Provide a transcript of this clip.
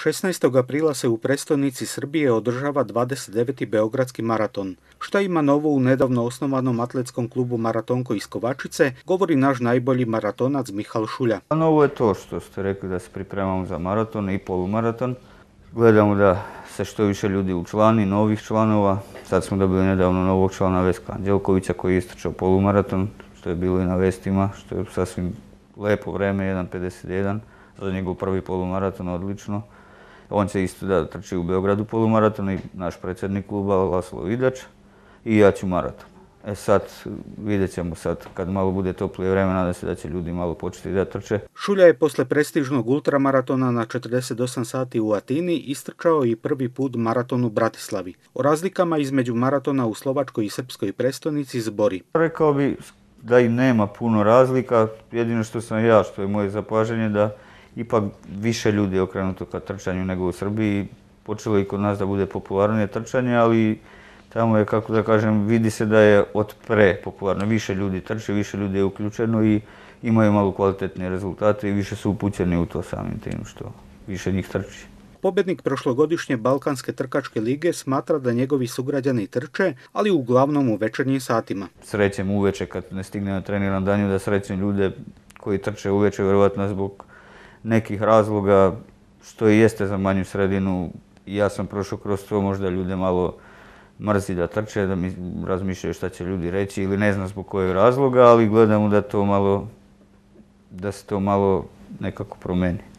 16. aprila se u prestonici Srbije održava 29. Beogradski maraton. Šta ima novo u nedavno osnovanom atletskom klubu Maratonko iz Kovačice, govori naš najbolji maratonac Mihal Šulja. Novo je to što ste rekli da se pripremamo za maraton i polumaraton. Gledamo da se što više ljudi učlani, novih članova. Sad smo dobili nedavno novog člana Veska Anđelkovića koji je istrčao polumaraton, što je bilo i na vestima, što je sasvim lepo vreme, 1.51. Za njegov prvi polumaraton, odlično. On će isto da trči u Beogradu polumaraton i naš predsjednik kluba Laslo Vidač i ja ću maraton. Sad vidjet ćemo sad kad malo bude toplije vreme, nadam se da će ljudi malo početi da trče. Šulja je posle prestižnog ultramaratona na 48 sati u Atini istrčao i prvi put maraton u Bratislavi. O razlikama između maratona u slovačkoj i srpskoj prestonici zbori. Rekao bi da i nema puno razlika, jedino što sam ja, što je moje zapažanje, da ipak više ljudi je okrenuto ka trčanju nego u Srbiji. Počelo i kod nas da bude popularnije trčanje, ali tamo je, kako da kažem, vidi se da je od pre popularno. Više ljudi trče, više ljudi je uključeno i imaju malo kvalitetnije rezultate i više su upućeni u to samim tim što više njih trči. Pobjednik prošlogodišnje Balkanske trkačke lige smatra da njegovi sugrađani trče, ali uglavnom u večernjim satima. Srećem uveče kad ne stigne na treniran danju da srećem ljude koji trče uveče, vjerovatno zbog nekih razloga, što i jeste za manju sredinu. Ja sam prošao kroz to, možda ljude malo mrzi da trče, da mi razmišljaju šta će ljudi reći ili ne znam zbog kojeg razloga, ali gledamo da se to malo nekako promeni.